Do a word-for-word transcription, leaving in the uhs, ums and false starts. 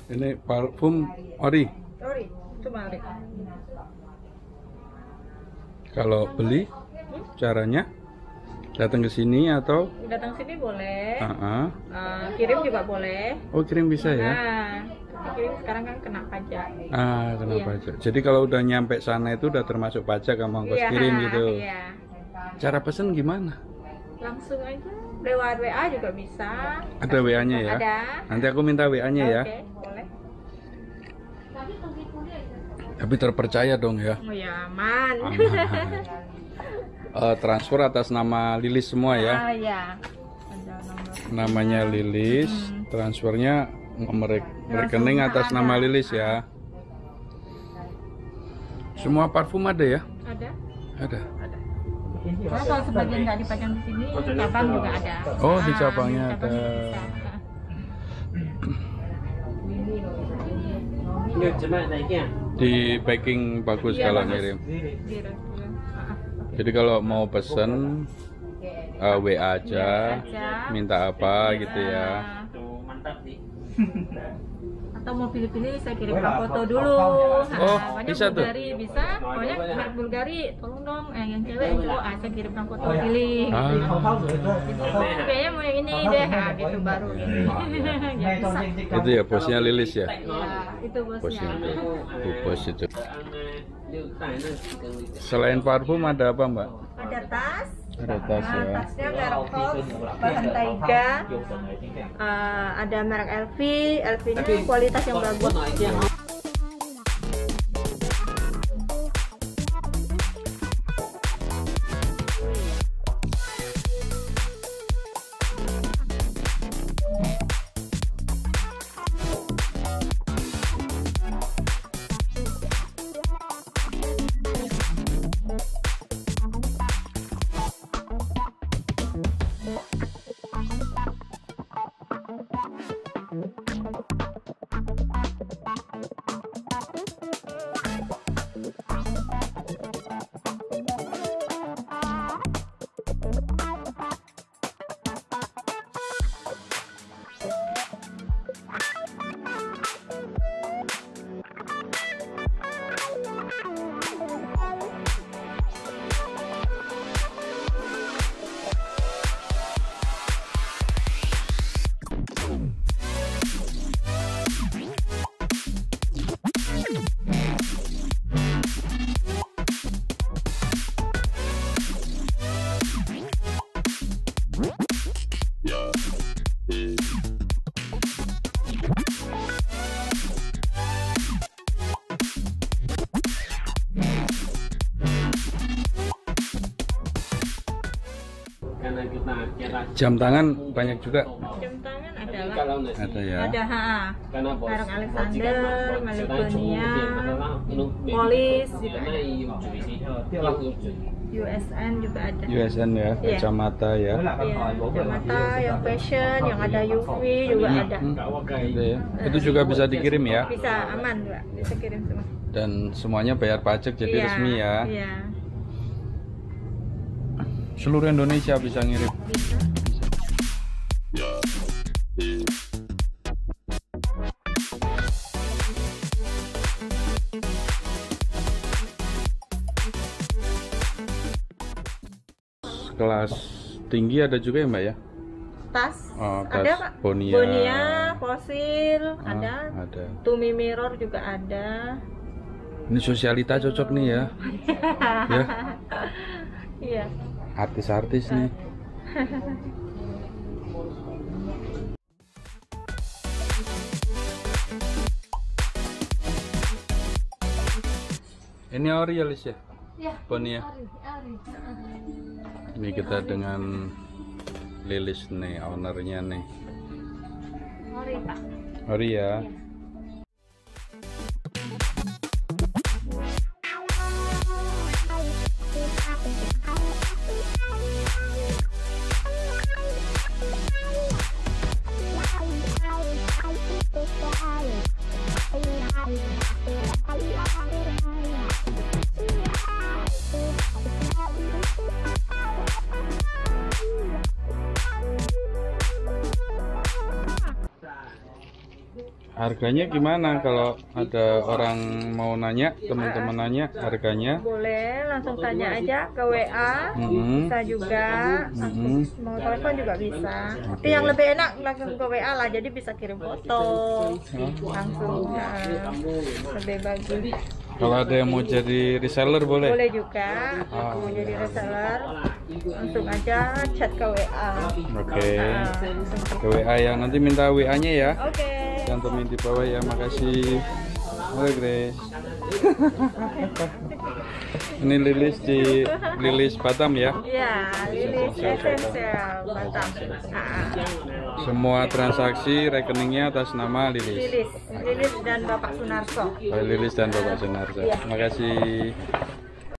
Ini parfum ori. Ori, cuma ori. Kalau beli caranya datang ke sini atau Datang sini boleh. uh-uh. Uh, kirim juga boleh. Oh, kirim bisa ya? Nah, tapi kirim sekarang kan kena pajak. Ah, kena Iya. pajak. Jadi kalau udah nyampe sana itu udah termasuk pajak sama ongkos Iya, kirim gitu. Iya. Cara pesen gimana? Langsung aja lewat W A juga bisa. Ada W A-nya ya? Ada. Nanti aku minta W A-nya ya. Oke, boleh. Tapi terpercaya dong ya. Oh ya, aman. Aman. Eh, transfer atas nama Lilis semua ya. Ah, ya. Ada nomor. Namanya Lilis, transfernya nomor re- rekening atas nama Lilis ya. Semua parfum ada ya? Ada? Ada. Ada. Nah, kalau sebagian nggak dipajang di sini, cabang juga ada. Oh, di Ah, cabangnya di ada. bisa. Di packing bagus Iya, kalau bagus. ngirim. Di restoran. Ah, Jadi kalau mau pesen eh, W A aja, aja. minta apa gitu ya. Atau mau pilih-pilih saya kirimkan foto dulu. Nah, Oh, banyak bisa tuh. Bulgari bisa, pokoknya merek Bulgari, tolong dong, eh, yang cewek yang cowok, ah, saya kirimkan foto pilih. Ah. Gitu. Kayaknya mau yang ini deh, nah, gitu baru ini. Ya bisa. Itu ya bosnya Lilis ya. Ya, itu Bosnya bosnya. itu. Bu bos itu. Selain parfum ada apa Mbak? Ada tas. Ada tas Nah, ya. tasnya merek Fox, bahan Taiga. Uh, ada merek L V, L V-nya kualitas yang bagus. Jam tangan banyak juga. Jam tangan adalah Ada ya. ada ha, merek Alexander, Melibonia, Polis juga ada. U S N juga ada. U S N ya, Iya. kacamata ya. Iya, kacamata yang fashion, yang ada U V juga ada. Hmm, ada ya. Itu juga bisa dikirim ya. Bisa aman juga, bisa kirim semua. Dan semuanya bayar pajak jadi Iya, resmi ya. Iya. Seluruh Indonesia bisa ngirim. Bisa. Kelas tinggi ada juga ya Mbak ya? Tas, Oh, tas ada Pak. Bonia. Bonia, Fossil, Ah, ada. Ada. Tumi Mirror juga ada. Ini sosialita cocok nih ya. Ya, Iya. artis-artis nih. Ini ori ya Lis ya? Ya. Bonia. Ini kita dengan Lilis nih, ownernya nih. Ori Pak. Ori ya. Iya. Harganya gimana kalau ada orang mau nanya, teman-teman nanya harganya? Boleh langsung tanya aja ke W A, Mm-hmm. bisa juga. Mm-hmm. Mau telepon juga bisa. Tapi Oke. yang lebih enak langsung ke W A lah, jadi bisa kirim foto langsung. Nah, lebih bagus. Kalau ada yang mau jadi reseller boleh? Boleh juga. Ah. Mau jadi reseller, langsung aja chat ke W A. Oke. Nah, Ke W A ya, nanti minta W A-nya ya. Oke. Cantumin di bawah ya, makasih. Halo Grace. Ini Lilis di Lilis Batam ya. Iya, Lilis Esensial Batam. Ah, Semua transaksi rekeningnya atas nama Lilis. Lilis, Lilis dan Bapak Sunarso. Oh, Lilis dan Bapak Sunarso. Terima kasih.